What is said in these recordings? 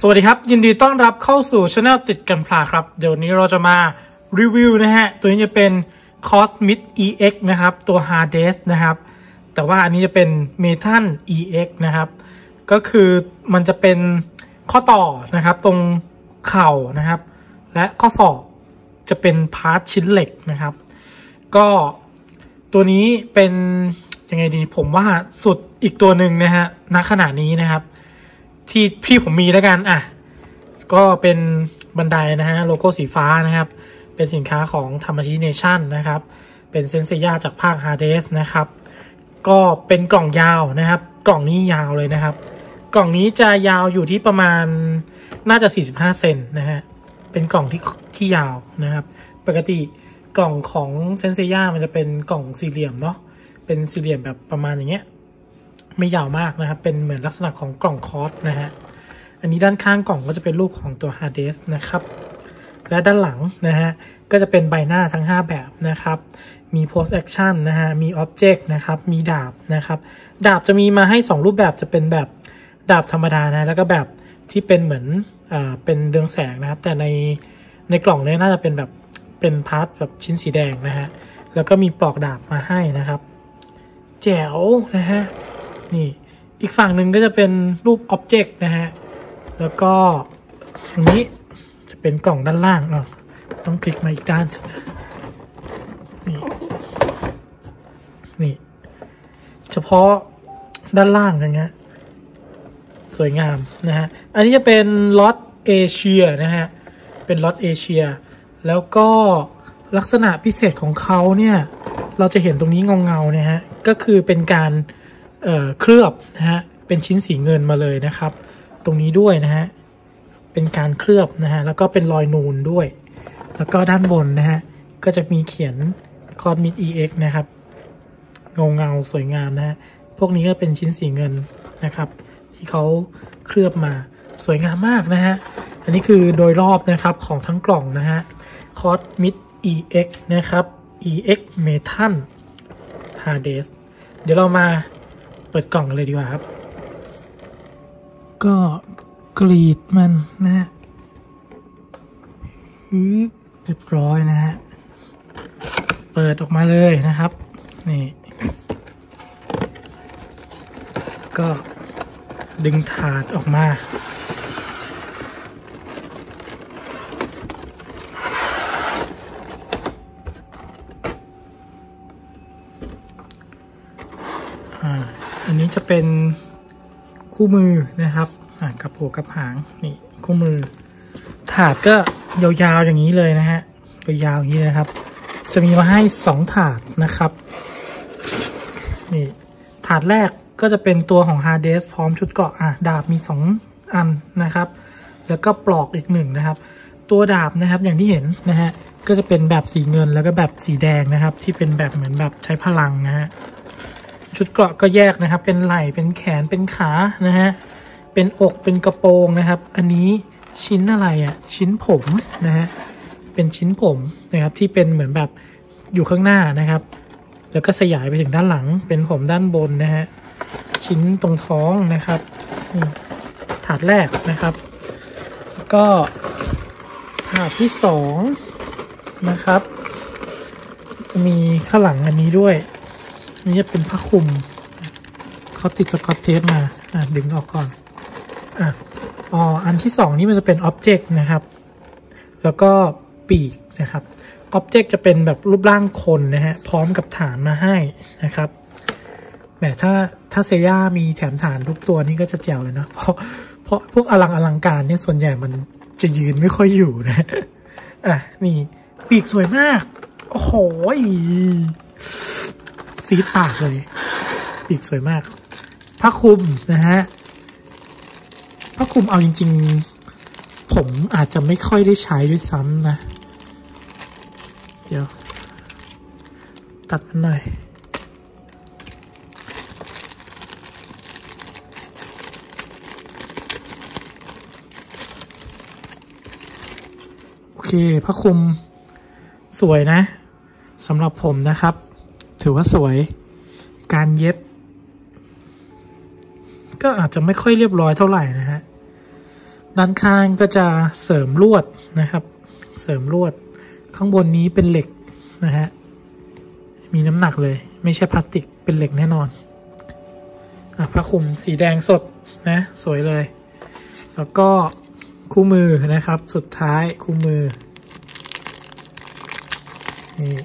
สวัสดีครับยินดีต้อนรับเข้าสู่ช anel ติดกันพลาครับเดี๋ยวนี้เราจะมารีวิวนะฮะตัวนี้จะเป็น Cosmic EX นะครับตัว Hardest นะครับแต่ว่าอันนี้จะเป็น Metal EX นะครับก็คือมันจะเป็นข้อต่อนะครับตรงเข่านะครับและข้อศอกจะเป็นพาร์ทชิ้นเหล็กนะครับก็ตัวนี้เป็นยังไงดีผมว่าสุดอีกตัวหนึ่งนะฮะณขณะนี้นะครับที่พี่ผมมีแล้วกันก็เป็นบันไดนะฮะโลโก้สีฟ้านะครับเป็นสินค้าของธรรมชิเนชั่นนะครับเป็นเซนเซียจากภาค Hardest นะครับก็เป็นกล่องยาวนะครับกล่องนี้ยาวเลยนะครับกล่องนี้จะยาวอยู่ที่ประมาณน่าจะ45เซนนะฮะเป็นกล่องที่ยาวนะครับปกติกล่องของเซนเซียมันจะเป็นกล่องสี่เหลี่ยมเนาะเป็นสี่เหลี่ยมแบบประมาณอย่างเงี้ยไม่ยาวมากนะครับเป็นเหมือนลักษณะของกล่องคอร์สนะฮะอันนี้ด้านข้างกล่องก็จะเป็นรูปของตัว Hardest นะครับและด้านหลังนะฮะก็จะเป็นใบหน้าทั้ง5แบบนะครับมี Post Action นะฮะมี Object นะครับมีดาบนะครับดาบจะมีมาให้2รูปแบบจะเป็นแบบดาบธรรมดานะแล้วก็แบบที่เป็นเหมือนเป็นเรืองแสงนะครับแต่ในกล่องนี้น่าจะเป็นแบบเป็นพาร์ทแบบชิ้นสีแดงนะฮะแล้วก็มีปลอกดาบมาให้นะครับแจ๋วนะฮะนี่อีกฝั่งหนึ่งก็จะเป็นรูป Object นะฮะแล้วก็ตรงนี้จะเป็นกล่องด้านล่างต้องคลิกมาอีกด้านนี่เฉพาะด้านล่างอย่างเงี้ยสวยงามนะฮะอันนี้จะเป็นล็อตเอเชียนะฮะเป็นล็อตเอเชียแล้วก็ลักษณะพิเศษของเขาเนี่ยเราจะเห็นตรงนี้เงาๆนะฮะก็คือเป็นการเคลือบนะฮะเป็นชิ้นสีเงินมาเลยนะครับตรงนี้ด้วยนะฮะเป็นการเคลือบนะฮะแล้วก็เป็นรอยนูนด้วยแล้วก็ด้านบนนะฮะก็จะมีเขียน Cosmic EX นะครับเงาสวยงามนะฮะพวกนี้ก็เป็นชิ้นสีเงินนะครับที่เขาเคลือบมาสวยงามมากนะฮะอันนี้คือโดยรอบนะครับของทั้งกล่องนะฮะ Cosmic EX นะครับ EX Metal Hardest เดี๋ยวเรามาเปิดกล่องกันเลยดีกว่าครับก็กรีดมันนะฮะเรียบร้อยนะฮะเปิดออกมาเลยนะครับนี่ก็ดึงถาดออกมาอันนี้จะเป็นคู่มือนะครับกับหัวกับหางนี่คู่มือถาดก็ยาวๆอย่างนี้เลยนะฮะยาวๆอย่างนี้นะครับจะมีมาให้2ถาดนะครับนี่ถาดแรกก็จะเป็นตัวของ Hardest พร้อมชุดเกราะดาบมี2อันนะครับแล้วก็ปลอกอีก1นะครับตัวดาบนะครับอย่างที่เห็นนะฮะก็จะเป็นแบบสีเงินแล้วก็แบบสีแดงนะครับที่เป็นแบบเหมือนแบบใช้พลังนะฮะชุดเกราะก็แยกนะครับเป็นไหล่เป็นแขนเป็นขานะฮะเป็นอกเป็นกระโปรงนะครับอันนี้ชิ้นอะไรชิ้นผมนะฮะเป็นชิ้นผมนะครับที่เป็นเหมือนแบบอยู่ข้างหน้านะครับแล้วก็สยายไปถึงด้านหลังเป็นผมด้านบนนะฮะชิ้นตรงท้องนะครับถาดแรกนะครับก็ถาดที่2นะครับมีข้างหลังอันนี้ด้วยนี่จะเป็นผ้าคลุมเขาติดสกอตเทปมาดึงออกก่อนอันที่2นี่มันจะเป็น Object นะครับแล้วก็ปีกนะครับ Object จะเป็นแบบรูปร่างคนนะฮะพร้อมกับฐานมาให้นะครับแหมถ้าเซย่ามีแถมฐานทุกตัวนี่ก็จะแจ๋วเลยนะเพราะพวกอลังการเนี่ยส่วนใหญ่มันจะยืนไม่ค่อยอยู่นะนี่ปีกสวยมากโอ้โหซีดปากเลยปีกสวยมากผ้าคลุมนะฮะผ้าคลุมเอาจริงๆผมอาจจะไม่ค่อยได้ใช้ด้วยซ้ำนะเดี๋ยวตัดมันหน่อยโอเคผ้าคลุมสวยนะสำหรับผมนะครับถือว่าสวยการเย็บก็อาจจะไม่ค่อยเรียบร้อยเท่าไหร่นะฮะด้านข้างก็จะเสริมลวดนะครับเสริมลวดข้างบนนี้เป็นเหล็กนะฮะมีน้ำหนักเลยไม่ใช่พลาสติกเป็นเหล็กแน่นอนผ้าคลุมสีแดงสดนะสวยเลยแล้วก็คู่มือนะครับสุดท้ายคู่มือนี่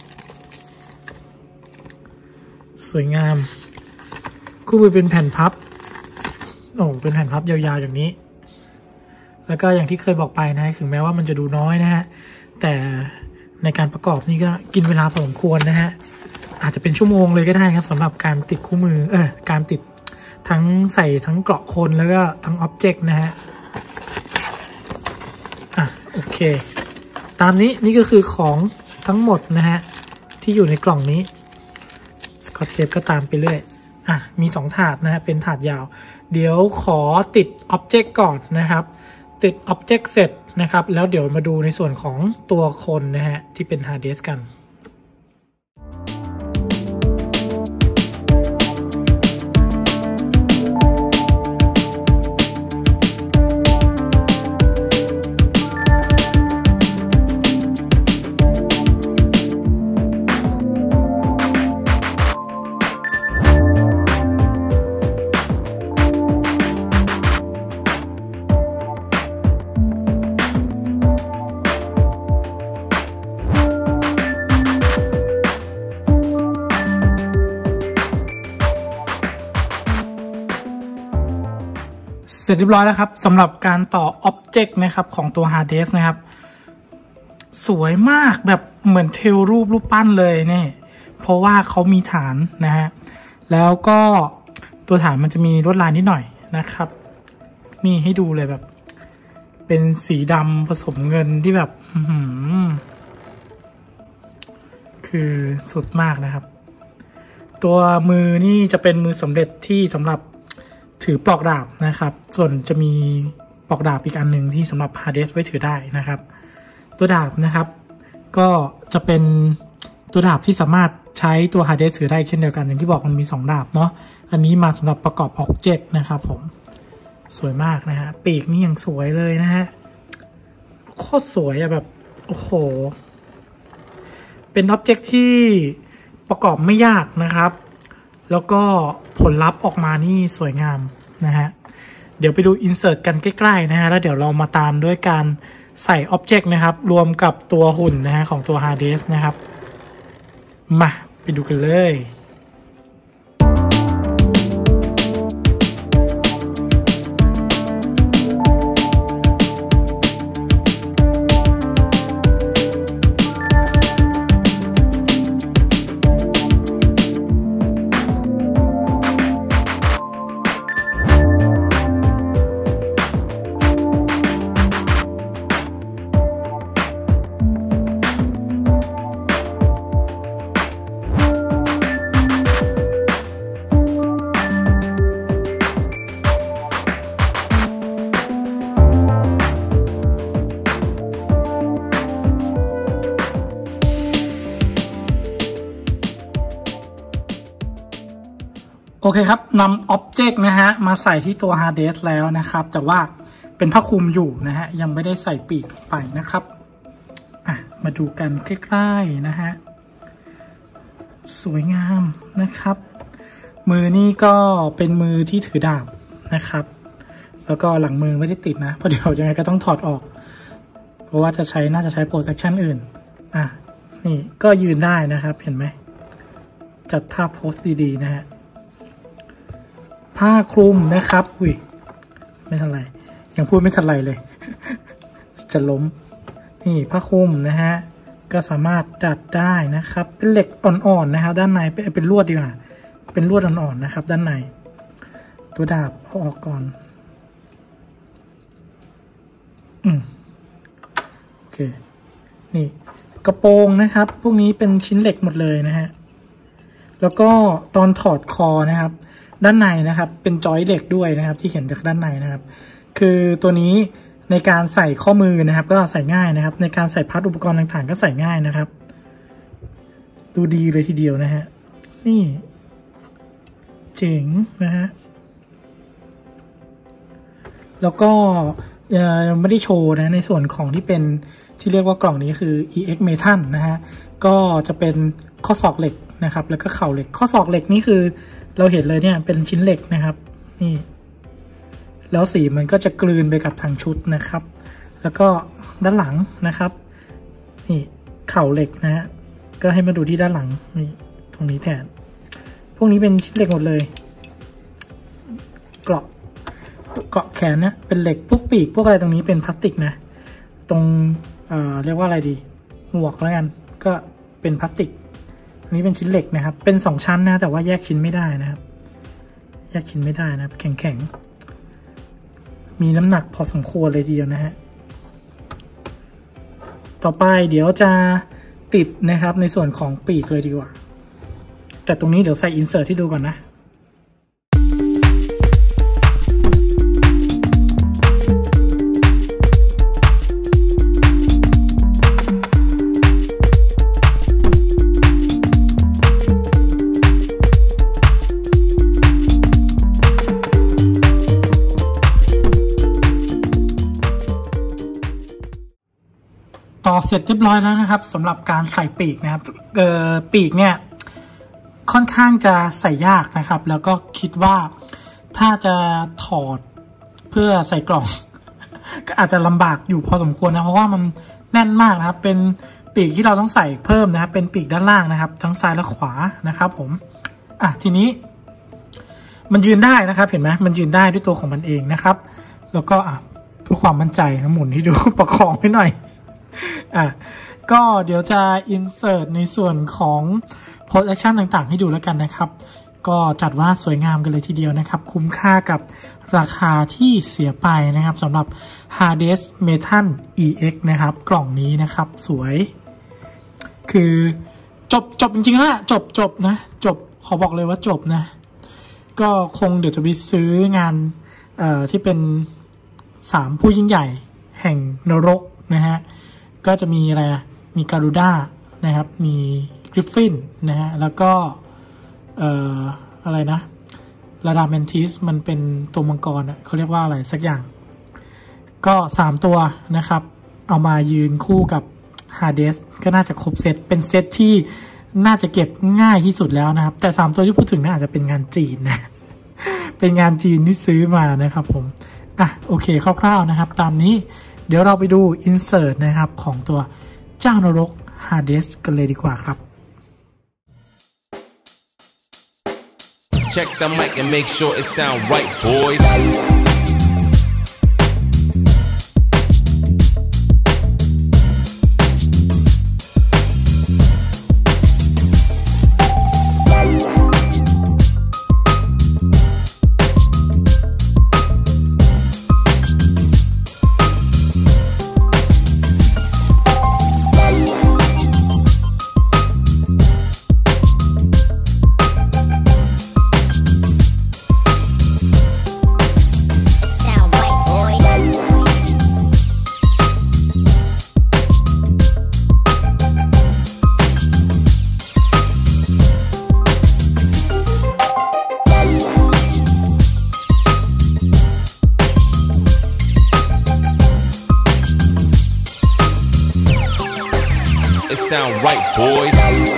สวยงามคู่มือเป็นแผ่นพับเป็นแผ่นพับยาวๆอย่างนี้แล้วก็อย่างที่เคยบอกไปนะถึงแม้ว่ามันจะดูน้อยนะฮะแต่ในการประกอบนี่ก็กินเวลาพอสมควรนะฮะอาจจะเป็นชั่วโมงเลยก็ได้ครับสำหรับการติดคู่มือการติดทั้งใส่ทั้งเกราะคนแล้วก็ทั้งอ็อบเจกต์นะฮะโอเคตามนี้นี่ก็คือของทั้งหมดนะฮะที่อยู่ในกล่องนี้สกอตเทปก็ตามไปเรื่อยมี2ถาดนะฮะเป็นถาดยาวเดี๋ยวขอติดอ็อบเจกต์ก่อนนะครับติดอ็อบเจกต์เสร็จนะครับแล้วเดี๋ยวมาดูในส่วนของตัวคนนะฮะที่เป็นฮาร์ดดิสก์กันเสร็จเรียบร้อยแล้วครับสำหรับการต่อ Object นะครับของตัว Hard Disk นะครับสวยมากแบบเหมือนเทลรูปปั้นเลยเนี่ยเพราะว่าเขามีฐานนะฮะแล้วก็ตัวฐานมันจะมีลวดลายนิดหน่อยนะครับนี่ให้ดูเลยแบบเป็นสีดำผสมเงินที่แบบคือสุดมากนะครับตัวมือนี่จะเป็นมือสำเร็จที่สำหรับถือปลอกดาบนะครับส่วนจะมีปลอกดาบอีกอันหนึ่งที่สำหรับฮาร์ดดิสก์ไว้ถือได้นะครับตัวดาบนะครับก็จะเป็นตัวดาบที่สามารถใช้ตัวฮาร์ดดิสก์ถือได้เช่นเดียวกันอย่างที่บอกมันมี2ดาบเนาะอันนี้มาสำหรับประกอบอ็อบเจกต์นะครับผมสวยมากนะฮะปีกนี่ยังสวยเลยนะฮะโคตรสวยอะแบบโอ้โหเป็นอ็อบเจกต์ที่ประกอบไม่ยากนะครับแล้วก็ผลลัพธ์ออกมานี่สวยงามนะฮะเดี๋ยวไปดูอินเสิร์ตกันใกล้ๆนะฮะแล้วเดี๋ยวเรามาตามด้วยการใส่อ็อบเจกต์นะครับรวมกับตัวหุ่นนะฮะของตัว Hard Disk นะครับมาไปดูกันเลย โอเคครับนำ Object นะฮะมาใส่ที่ตัว Hard Disk แล้วนะครับแต่ว่าเป็นผ้าคลุมอยู่นะฮะยังไม่ได้ใส่ปีกไปนะครับมาดูกันใกล้ๆนะฮะสวยงามนะครับมือนี่ก็เป็นมือที่ถือดาบนะครับแล้วก็หลังมือไม่ได้ติดนะเพราะเดี๋ยวยังไงก็ต้องถอดออกเพราะว่าน่าจะใช้ Protection อื่นนี่ก็ยืนได้นะครับเห็นไหมจัดท่าโพสดีๆนะฮะผ้าคลุมนะครับไม่ทันไรยังพูดไม่ทันไรเลย จะล้มนี่ผ้าคลุมนะฮะก็สามารถดัดได้นะครับเป็นเหล็กอ่อนๆนะครับด้านในเป็นลวดดีกว่าเป็นลวดอ่อนๆนะครับด้านในตัวดาบเอาออกก่อนโอเคนี่กระโปรงนะครับพวกนี้เป็นชิ้นเหล็กหมดเลยนะฮะแล้วก็ตอนถอดคอนะครับด้านในนะครับเป็นจอยเหล็กด้วยนะครับที่เห็นจากด้านในนะครับคือตัวนี้ในการใส่ข้อมือนะครับก็ใส่ง่ายนะครับในการใส่พัดอุปกรณ์ต่างๆก็ใส่ง่ายนะครับดูดีเลยทีเดียวนะฮะนี่เจ๋งนะฮะแล้วก็ไม่ได้โชว์นะในส่วนของที่เป็นที่เรียกว่ากล่องนี้คือ EX Metal นะฮะก็จะเป็นข้อศอกเหล็กนะครับแล้วก็เข่าเหล็กข้อศอกเหล็กนี่คือเราเห็นเลยเนี่ยเป็นชิ้นเหล็กนะครับนี่แล้วสีมันก็จะกลืนไปกับทางชุดนะครับแล้วก็ด้านหลังนะครับนี่เข่าเหล็กนะฮะก็ให้มาดูที่ด้านหลังนี่ตรงนี้แทนพวกนี้เป็นชิ้นเหล็กหมดเลยเกาะแขนเนี่ยเป็นเหล็กพวกปีกพวกอะไรตรงนี้เป็นพลาสติกนะตรงเรียกว่าอะไรดีหมวกแล้วกันก็เป็นพลาสติกอันนี้เป็นชิ้นเหล็กนะครับเป็น2ชั้นนะแต่ว่าแยกชิ้นไม่ได้นะครับแยกชิ้นไม่ได้นะแข็งมีน้ำหนักพอสมควรเลยทีเดียวนะฮะต่อไปเดี๋ยวจะติดนะครับในส่วนของปีกเลยดีกว่าแต่ตรงนี้เดี๋ยวใส่อินเสิร์ตที่ดูก่อนนะต่อเสร็จเรียบร้อยแล้วนะครับสำหรับการใส่ปีกนะครับปีกเนี่ยค่อนข้างจะใส่ยากนะครับแล้วก็คิดว่าถ้าจะถอดเพื่อใส่กล่อง ก็อาจจะลำบากอยู่พอสมควรนะเพราะว่ามันแน่นมากนะครับเป็นปีกที่เราต้องใส่เพิ่มนะครับเป็นปีกด้านล่างนะครับทั้งซ้ายและขวานะครับผมทีนี้มันยืนได้นะครับเห็นไหมมันยืนได้ด้วยตัวของมันเองนะครับแล้วก็เพื่อความมั่นใจนะหมุนให้ดู ประคองไว้หน่อยก็เดี๋ยวจะ insert ในส่วนของ post action ต่างๆให้ดูแล้วกันนะครับก็จัดว่าสวยงามกันเลยทีเดียวนะครับคุ้มค่ากับราคาที่เสียไปนะครับสำหรับ Hardest Metal EX นะครับกล่องนี้นะครับสวยคือจบจริงๆแล้วจบนะขอบอกเลยว่าจบนะก็คงเดี๋ยวจะไปซื้องานที่เป็น3ผู้ยิ่งใหญ่แห่งนรกนะฮะก็จะมีอะไรมีการูด้านะครับมีกริฟฟินนะฮะแล้วก็อะไรนะลาดาเมนทิสมันเป็นตัวมังกรเขาเรียกว่าอะไรสักอย่างก็3ตัวนะครับเอามายืนคู่กับฮาเดสก็น่าจะครบเซตเป็นเซตที่น่าจะเก็บง่ายที่สุดแล้วนะครับแต่3ตัวที่พูดถึงน่าจะเป็นงานจีนนะเป็นงานจีนที่ซื้อมานะครับผมโอเคคร่าวๆนะครับตามนี้เดี๋ยวเราไปดู insert นะครับของตัวเจ้านรก Hades กันเลยดีกว่าครับ Check the mic and make sure it sound right, boys. It sound right, boys.